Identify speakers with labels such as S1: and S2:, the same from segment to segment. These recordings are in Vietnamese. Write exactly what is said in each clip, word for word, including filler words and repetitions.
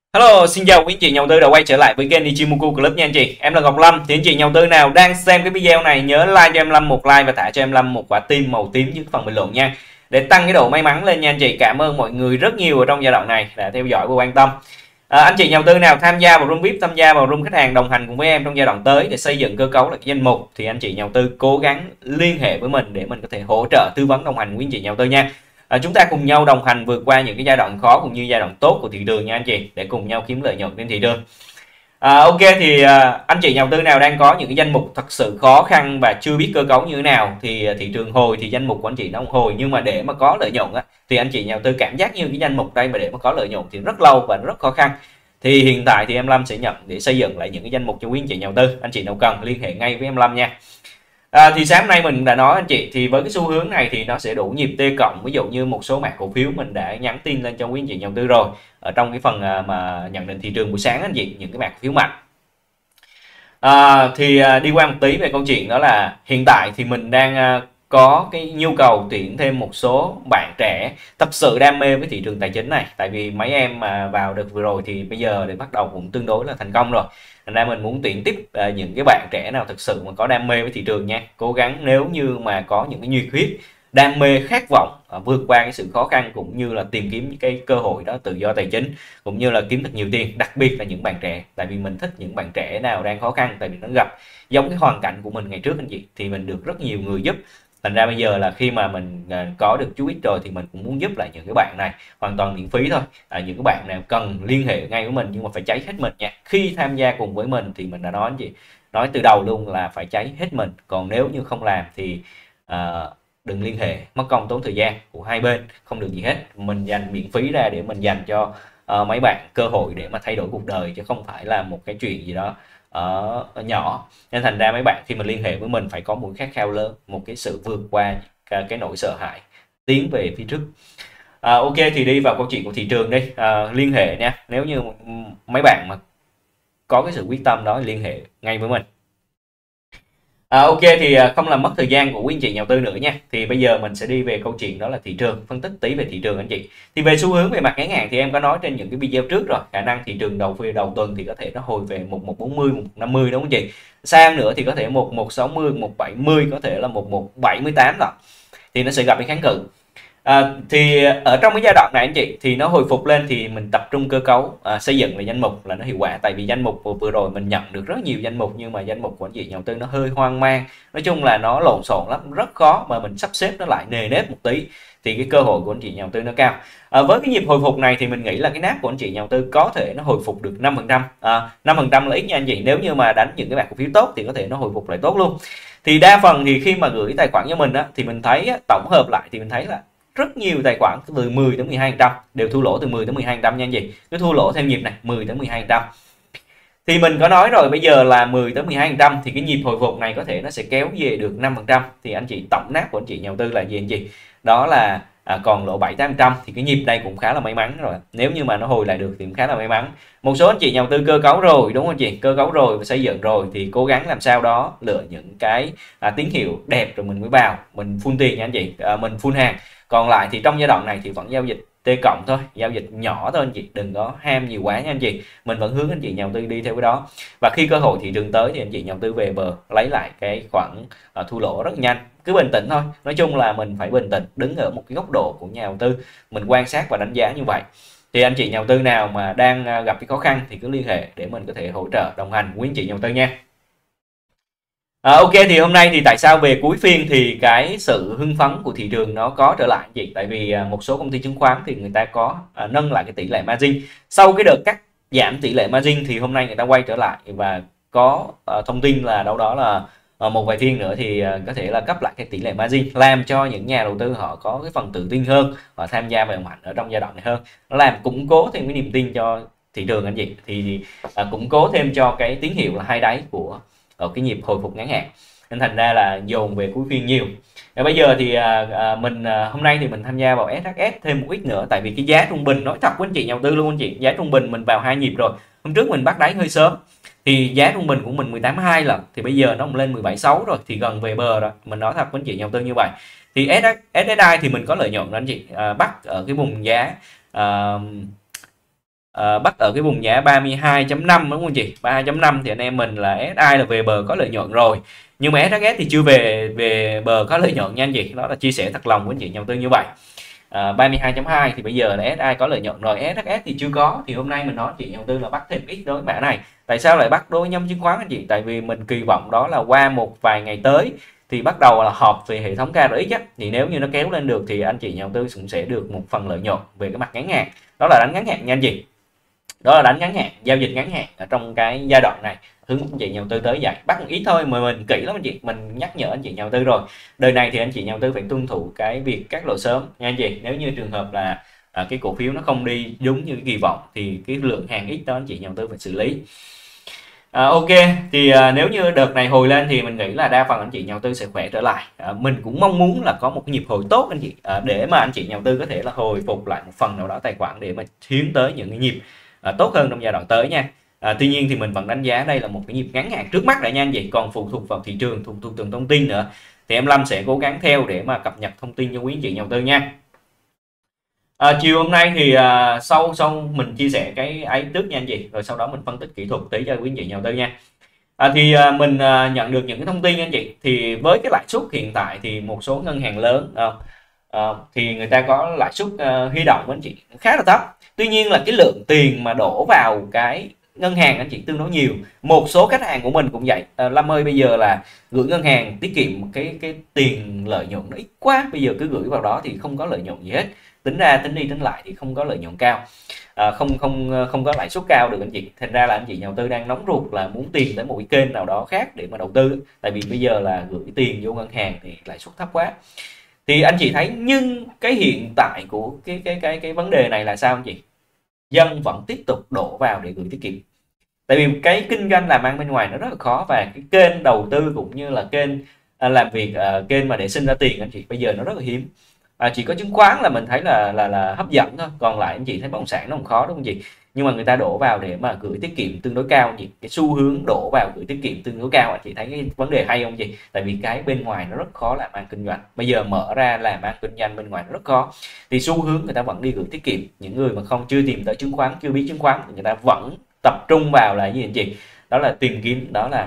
S1: Hello, xin chào quý anh chị nhà đầu tư đã quay trở lại với kênh Ichimoku Club nha anh chị. Em là Ngọc Lâm. Thì anh chị nhà đầu tư nào đang xem cái video này nhớ like cho em Lâm một like và thả cho em Lâm một quả tim màu tím dưới phần bình luận nha. Để tăng cái độ may mắn lên nha anh chị. Cảm ơn mọi người rất nhiều ở trong giai đoạn này đã theo dõi và quan tâm. À, anh chị nhà đầu tư nào tham gia vào room vi ai pi, tham gia vào room khách hàng đồng hành cùng với em trong giai đoạn tới để xây dựng cơ cấu lại cái danh mục thì anh chị nhà đầu tư cố gắng liên hệ với mình để mình có thể hỗ trợ tư vấn đồng hành với anh chị nhà đầu tư nha. À, chúng ta cùng nhau đồng hành vượt qua những cái giai đoạn khó cũng như giai đoạn tốt của thị trường nha anh chị, để cùng nhau kiếm lợi nhuận trên thị trường. À, ok thì à, anh chị nhà đầu tư nào đang có những cái danh mục thật sự khó khăn và chưa biết cơ cấu như thế nào thì à, thị trường hồi thì danh mục của anh chị nó không hồi, nhưng mà để mà có lợi nhuận á, thì anh chị nhà đầu tư cảm giác như cái danh mục đây mà để mà có lợi nhuận thì rất lâu và rất khó khăn. Thì hiện tại thì em Lâm sẽ nhận để xây dựng lại những cái danh mục cho quý anh chị nhà đầu tư. Anh chị nào cần liên hệ ngay với em Lâm nha. À, thì sáng nay mình đã nói anh chị, thì với cái xu hướng này thì nó sẽ đủ nhịp T cộng. Ví dụ như một số mã cổ phiếu mình đã nhắn tin lên cho quý anh chị nhà đầu tư rồi ở trong cái phần à, mà nhận định thị trường buổi sáng anh chị, những cái mã cổ phiếu mạnh. À, thì à, đi qua một tí về câu chuyện đó là hiện tại thì mình đang à, có cái nhu cầu tuyển thêm một số bạn trẻ thật sự đam mê với thị trường tài chính này. Tại vì mấy em mà vào được vừa rồi thì bây giờ để bắt đầu cũng tương đối là thành công rồi. Thành ra mình muốn tuyển tiếp à, những cái bạn trẻ nào thực sự mà có đam mê với thị trường nha. Cố gắng nếu như mà có những cái nhiệt huyết, đam mê, khát vọng à, vượt qua cái sự khó khăn cũng như là tìm kiếm những cái cơ hội đó tự do tài chính cũng như là kiếm được nhiều tiền, đặc biệt là những bạn trẻ. Tại vì mình thích những bạn trẻ nào đang khó khăn, tại vì nó gặp giống cái hoàn cảnh của mình ngày trước anh chị, thì mình được rất nhiều người giúp. Thành ra bây giờ là khi mà mình à, có được chú ít rồi thì mình cũng muốn giúp lại những cái bạn này hoàn toàn miễn phí thôi. À, những cái bạn nào cần liên hệ ngay với mình nhưng mà phải cháy hết mình nha. Khi tham gia cùng với mình thì mình đã nói anh chị, nói từ đầu luôn là phải cháy hết mình. Còn nếu như không làm thì à, đừng liên hệ, mất công tốn thời gian của hai bên, không được gì hết. Mình dành miễn phí ra để mình dành cho uh, mấy bạn cơ hội để mà thay đổi cuộc đời, chứ không phải là một cái chuyện gì đó ở, ở nhỏ. Nên thành ra mấy bạn khi mà liên hệ với mình phải có một khát khao lớn, một cái sự vượt qua cái, cái nỗi sợ hãi, tiến về phía trước. À, ok thì đi vào câu chuyện của thị trường đi. À, liên hệ nha, nếu như mấy bạn mà có cái sự quyết tâm đó liên hệ ngay với mình. À, ok thì à, không làm mất thời gian của quý anh chị nhà đầu tư nữa nha. Thì bây giờ mình sẽ đi về câu chuyện đó là thị trường, phân tích tí về thị trường anh chị. Thì về xu hướng về mặt ngắn hạn thì em có nói trên những cái video trước rồi, khả năng thị trường đầu phiên đầu tuần thì có thể nó hồi về một một bốn mươi, một năm mươi đúng không chị? Sang nữa thì có thể một một sáu mươi, một bảy mươi, có thể là một một bảy tám rồi. Thì nó sẽ gặp cái kháng cự. À, thì ở trong cái giai đoạn này anh chị thì nó hồi phục lên thì mình tập trung cơ cấu à, xây dựng lại danh mục là nó hiệu quả. Tại vì danh mục vừa, vừa rồi mình nhận được rất nhiều danh mục nhưng mà danh mục của anh chị nhà đầu tư nó hơi hoang mang, nói chung là nó lộn xộn lắm, rất khó mà mình sắp xếp nó lại nề nếp một tí thì cái cơ hội của anh chị nhà đầu tư nó cao. À, với cái nhịp hồi phục này thì mình nghĩ là cái nắp của anh chị nhà đầu tư có thể nó hồi phục được năm phần trăm. À, năm phần trăm là ít nha anh chị, nếu như mà đánh những cái bạc cổ phiếu tốt thì có thể nó hồi phục lại tốt luôn. Thì đa phần thì khi mà gửi tài khoản cho mình á, thì mình thấy á, tổng hợp lại thì mình thấy là rất nhiều tài khoản từ mười đến mười hai phần trăm đều thua lỗ từ mười đến mười hai phần trăm nha anh chị. Cứ thua lỗ theo nhịp này mười đến mười hai phần trăm. Thì mình có nói rồi, bây giờ là mười đến mười hai phần trăm thì cái nhịp hồi phục này có thể nó sẽ kéo về được năm phần trăm. Thì anh chị tổng nát của anh chị nhà đầu tư là gì anh chị? Đó là à, còn lỗ bảy tám phần trăm thì cái nhịp đây cũng khá là may mắn rồi. Nếu như mà nó hồi lại được thì cũng khá là may mắn. Một số anh chị nhà đầu tư cơ cấu rồi đúng không anh chị? Cơ cấu rồi và xây dựng rồi thì cố gắng làm sao đó lựa những cái à, tín hiệu đẹp rồi mình mới vào, mình full tiền nha anh chị, à, mình full hàng. Còn lại thì trong giai đoạn này thì vẫn giao dịch T cộng thôi, giao dịch nhỏ thôi anh chị, đừng có ham nhiều quá nha anh chị. Mình vẫn hướng anh chị nhà đầu tư đi theo cái đó. Và khi cơ hội thị trường tới thì anh chị nhà đầu tư về bờ lấy lại cái khoản uh, thua lỗ rất nhanh. Cứ bình tĩnh thôi, nói chung là mình phải bình tĩnh, đứng ở một cái góc độ của nhà đầu tư, mình quan sát và đánh giá như vậy. Thì anh chị nhà đầu tư nào mà đang uh, gặp cái khó khăn thì cứ liên hệ để mình có thể hỗ trợ đồng hành với anh chị nhà đầu tư nha. À, ok thì hôm nay thì tại sao về cuối phiên thì cái sự hưng phấn của thị trường nó có trở lại chị? Tại vì à, một số công ty chứng khoán thì người ta có à, nâng lại cái tỷ lệ margin. Sau cái đợt cắt giảm tỷ lệ margin thì hôm nay người ta quay trở lại và có à, thông tin là đâu đó là à, một vài phiên nữa thì à, có thể là cấp lại cái tỷ lệ margin, làm cho những nhà đầu tư họ có cái phần tự tin hơn, họ tham gia vào mạnh ở trong giai đoạn này hơn. Nó làm củng cố thêm cái niềm tin cho thị trường anh chị, thì à, củng cố thêm cho cái tín hiệu là hai đáy của ở cái nhịp hồi phục ngắn hạn, nên thành ra là dồn về cuối phiên nhiều. Và bây giờ thì à, à, mình à, hôm nay thì mình tham gia vào ét hát ét thêm một ít nữa, tại vì cái giá trung bình nói thật với anh chị nhà đầu tư luôn anh chị, giá trung bình mình vào hai nhịp rồi. Hôm trước mình bắt đáy hơi sớm thì giá trung bình của mình mười tám hai lần, thì bây giờ nó lên mười bảy sáu rồi thì gần về bờ rồi. Mình nói thật với anh chị nhà đầu tư như vậy. Thì ét ét i thì mình có lợi nhuận đó anh chị, à, bắt ở cái vùng giá à, à, bắt ở cái vùng giá ba mươi hai chấm năm đúng không chị? ba mươi hai chấm năm thì anh em mình là ét i là về bờ có lợi nhuận rồi, nhưng mà ét hát ét thì chưa về về bờ có lợi nhuận nha anh chị. Đó là chia sẻ thật lòng với anh chị nhà đầu tư như vậy. À, ba mươi hai chấm hai thì bây giờ là ét i có lợi nhuận rồi, ét hát ét thì chưa có. Thì hôm nay mình nói chị nhà đầu tư là bắt thêm ít đối với mã này. Tại sao lại bắt đối với nhóm chứng khoán anh chị? Tại vì mình kỳ vọng đó là qua một vài ngày tới thì bắt đầu là họp về hệ thống ca rờ ích á, thì nếu như nó kéo lên được thì anh chị nhà đầu tư cũng sẽ được một phần lợi nhuận về cái mặt ngắn hạn. Đó là đánh ngắn hạn nha anh chị. Đó là đánh ngắn hạn, giao dịch ngắn hạn ở trong cái giai đoạn này, hướng anh chị nhà đầu tư tới vậy. Bắt một ít thôi mà mình kỹ lắm anh chị, mình nhắc nhở anh chị nhà đầu tư rồi. Đời này thì anh chị nhà đầu tư phải tuân thủ cái việc cắt lỗ sớm nha anh chị. Nếu như trường hợp là à, cái cổ phiếu nó không đi đúng như kỳ vọng thì cái lượng hàng ít đó anh chị nhà đầu tư phải xử lý. À, ok thì à, nếu như đợt này hồi lên thì mình nghĩ là đa phần anh chị nhà đầu tư sẽ khỏe trở lại. À, mình cũng mong muốn là có một cái nhịp hồi tốt anh chị, à, để mà anh chị nhà đầu tư có thể là hồi phục lại một phần nào đó tài khoản để mà tiến tới những cái nhịp à, tốt hơn trong giai đoạn tới nha. À, tuy nhiên thì mình vẫn đánh giá đây là một cái nhịp ngắn hạn trước mắt đã nha anh chị, còn phụ thuộc vào thị trường, thuộc thuộc từng thông tin nữa thì em Lâm sẽ cố gắng theo để mà cập nhật thông tin cho quý anh chị nhà đầu tư nha. À, chiều hôm nay thì à, sau sau mình chia sẻ cái ấy trước nha anh chị, rồi sau đó mình phân tích kỹ thuật tí cho quý anh chị nhà đầu tư nha. À, thì à, mình à, nhận được những cái thông tin anh chị, thì với cái lãi suất hiện tại thì một số ngân hàng lớn à, à, thì người ta có lãi suất à, huy động anh chị khá là thấp. Tuy nhiên là cái lượng tiền mà đổ vào cái ngân hàng anh chị tương đối nhiều. Một số khách hàng của mình cũng vậy. À, Lâm ơi bây giờ là gửi ngân hàng tiết kiệm cái cái tiền lợi nhuận nó ít quá, bây giờ cứ gửi vào đó thì không có lợi nhuận gì hết, tính ra tính đi tính lại thì không có lợi nhuận cao, à, không không không có lãi suất cao được anh chị. Thành ra là anh chị nhà đầu tư đang nóng ruột là muốn tiền tới một cái kênh nào đó khác để mà đầu tư, tại vì bây giờ là gửi tiền vô ngân hàng thì lãi suất thấp quá. Thì anh chị thấy, nhưng cái hiện tại của cái cái cái cái vấn đề này là sao anh chị? Dân vẫn tiếp tục đổ vào để gửi tiết kiệm. Tại vì cái kinh doanh làm ăn bên ngoài nó rất là khó, và cái kênh đầu tư cũng như là kênh à, làm việc à, kênh mà để sinh ra tiền anh chị bây giờ nó rất là hiếm. À, chỉ có chứng khoán là mình thấy là là là hấp dẫn thôi, còn lại anh chị thấy bất động sản nó không khó đúng không chị? Nhưng mà người ta đổ vào để mà gửi tiết kiệm tương đối cao anh chị, cái xu hướng đổ vào gửi tiết kiệm tương đối cao, anh chị thấy cái vấn đề hay không chị? Tại vì cái bên ngoài nó rất khó làm ăn kinh doanh, bây giờ mở ra làm ăn kinh doanh bên ngoài nó rất khó, thì xu hướng người ta vẫn đi gửi tiết kiệm. Những người mà không chưa tìm tới chứng khoán, chưa biết chứng khoán thì người ta vẫn tập trung vào là gì anh chị? Đó là tìm kiếm, đó là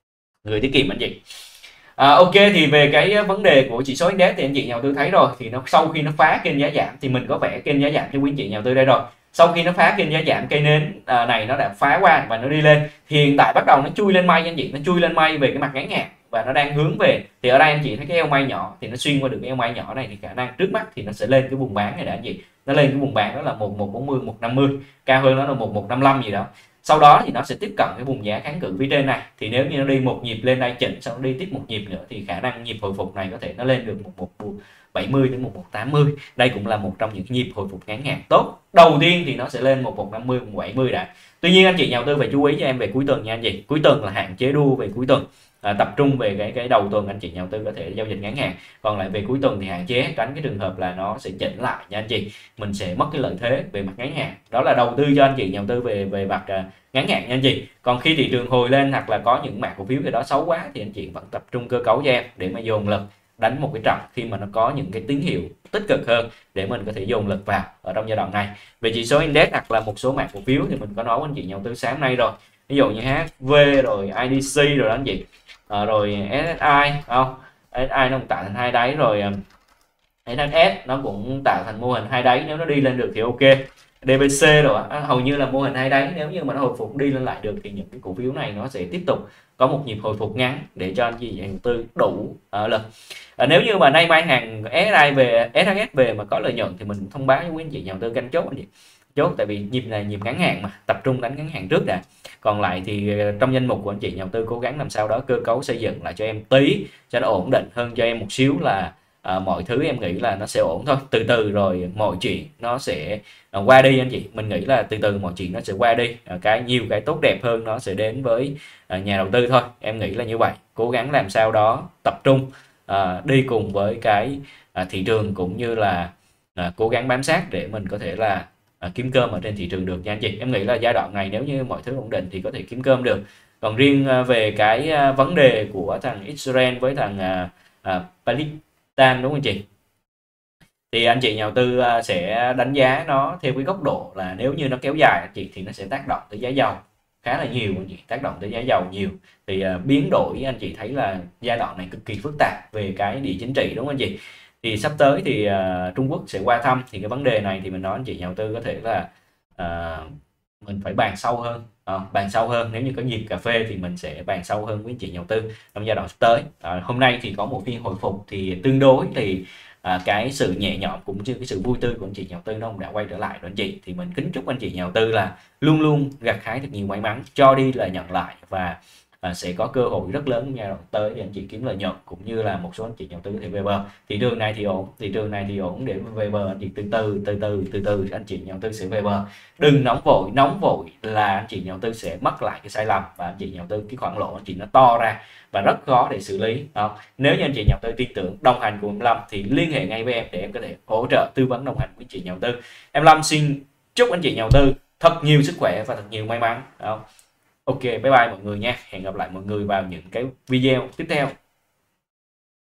S1: gửi tiết kiệm anh chị. À, ok thì về cái vấn đề của chỉ số index thì anh chị nhà đầu tư thấy rồi, thì nó sau khi nó phá kênh giá giảm thì mình có vẽ kênh giá giảm cho quý anh chị nhà đầu tư đây rồi. Sau khi nó phá kênh giá giảm, cây nến à, này nó đã phá qua và nó đi lên, thì hiện tại bắt đầu nó chui lên mây anh chị, nó chui lên mây về cái mặt ngắn hạn và nó đang hướng về. Thì ở đây anh chị thấy cái eo mây nhỏ thì nó xuyên qua được cái eo mây nhỏ này, thì khả năng trước mắt thì nó sẽ lên cái vùng bán này đã anh chị. Nó lên cái vùng bán đó là một một bốn mươi, một năm mươi, cao hơn đó là một một năm lăm gì đó. Sau đó thì nó sẽ tiếp cận cái vùng giá kháng cự phía trên này, thì nếu như nó đi một nhịp lên đây chỉnh, sau đó đi tiếp một nhịp nữa thì khả năng nhịp hồi phục này có thể nó lên được một một bảy mươi đến một một tám mươi. Đây cũng là một trong những nhịp hồi phục ngắn hạn tốt. Đầu tiên thì nó sẽ lên một một năm mươi, một bảy mươi đã. Tuy nhiên anh chị nhà đầu tư phải chú ý cho em về cuối tuần nha anh chị. Cuối tuần là hạn chế đua về cuối tuần. À, tập trung về cái cái đầu tuần anh chị nhà đầu tư có thể giao dịch ngắn hạn, còn lại về cuối tuần thì hạn chế, tránh cái trường hợp là nó sẽ chỉnh lại nha anh chị, mình sẽ mất cái lợi thế về mặt ngắn hạn. Đó là đầu tư cho anh chị nhà đầu tư về về mặt uh, ngắn hạn nha anh chị. Còn khi thị trường hồi lên hoặc là có những mã cổ phiếu gì đó xấu quá thì anh chị vẫn tập trung cơ cấu cho em để mà dồn lực đánh một cái trận khi mà nó có những cái tín hiệu tích cực hơn để mình có thể dồn lực vào ở trong giai đoạn này. Về chỉ số index hoặc là một số mã cổ phiếu thì mình có nói với anh chị nhà đầu tư sáng nay rồi, ví dụ như hát vê rồi i đê xê rồi đó anh chị. À, rồi ét ét i không, ét ét i nó cũng tạo thành hai đáy rồi, ét ét ét nó cũng tạo thành mô hình hai đáy, nếu nó đi lên được thì ok. đê bê xê rồi à, hầu như là mô hình hai đáy, nếu như mà nó hồi phục đi lên lại được thì những cái cổ phiếu này nó sẽ tiếp tục có một nhịp hồi phục ngắn để cho anh chị nhà đầu tư đủ uh, lực. À, nếu như mà nay mai hàng ét ét i về, ét ét ét về mà có lợi nhuận thì mình thông báo với quý anh chị nhà đầu tư canh chốt anh chị. Chốt tại vì nhịp này nhịp ngắn hạn mà, tập trung đánh ngắn hạn trước đã. Còn lại thì trong danh mục của anh chị nhà đầu tư cố gắng làm sao đó cơ cấu xây dựng lại cho em tí cho nó ổn định hơn cho em một xíu, là à, mọi thứ em nghĩ là nó sẽ ổn thôi, từ từ rồi mọi chuyện nó sẽ à, qua đi anh chị. Mình nghĩ là từ từ mọi chuyện nó sẽ qua đi, à, cái nhiều cái tốt đẹp hơn nó sẽ đến với à, nhà đầu tư thôi, em nghĩ là như vậy. Cố gắng làm sao đó tập trung à, đi cùng với cái à, thị trường, cũng như là à, cố gắng bám sát để mình có thể là À, kiếm cơm ở trên thị trường được nha anh chị. Em nghĩ là giai đoạn này nếu như mọi thứ ổn định thì có thể kiếm cơm được. Còn riêng à, về cái à, vấn đề của thằng Israel với thằng à, à, Palestine đúng không chị? Thì anh chị nhà đầu tư à, sẽ đánh giá nó theo cái góc độ là nếu như nó kéo dài anh chị thì nó sẽ tác động tới giá dầu khá là nhiều, anh chị tác động tới giá dầu nhiều. Thì à, biến đổi anh chị thấy là giai đoạn này cực kỳ phức tạp về cái địa chính trị, đúng không anh chị? Thì sắp tới thì à, Trung Quốc sẽ qua thăm, thì cái vấn đề này thì mình nói anh chị nhà đầu tư có thể là à, mình phải bàn sâu hơn, à, bàn sâu hơn nếu như có dịp cà phê thì mình sẽ bàn sâu hơn với anh chị nhà đầu tư trong giai đoạn sắp tới. À, hôm nay thì có một phiên hồi phục thì tương đối thì à, cái sự nhẹ nhõm cũng như cái sự vui tươi của anh chị nhà đầu tư nó cũng đã quay trở lại rồi anh chị. Thì mình kính chúc anh chị nhà đầu tư là luôn luôn gặt hái thật nhiều may mắn, cho đi là nhận lại, và à, sẽ có cơ hội rất lớn giai đoạn tới để anh chị kiếm lợi nhuận, cũng như là một số anh chị nhà đầu tư có thể về bờ. Thị trường này thì ổn, thị trường này thì ổn, để về bờ anh chị từ từ từ từ từ từ anh chị nhà đầu tư sẽ về bờ. Đừng nóng vội, nóng vội là anh chị nhà đầu tư sẽ mắc lại cái sai lầm, và anh chị nhà đầu tư cái khoản lỗ anh chị nó to ra và rất khó để xử lý. Không? Nếu như anh chị nhà đầu tư tin tưởng đồng hành cùng em Lâm thì liên hệ ngay với em để em có thể hỗ trợ tư vấn đồng hành với anh chị nhà đầu tư. Em Lâm xin chúc anh chị nhà đầu tư thật nhiều sức khỏe và thật nhiều may mắn. Không? Ok, bye bye mọi người nha. Hẹn gặp lại mọi người vào những cái video tiếp theo.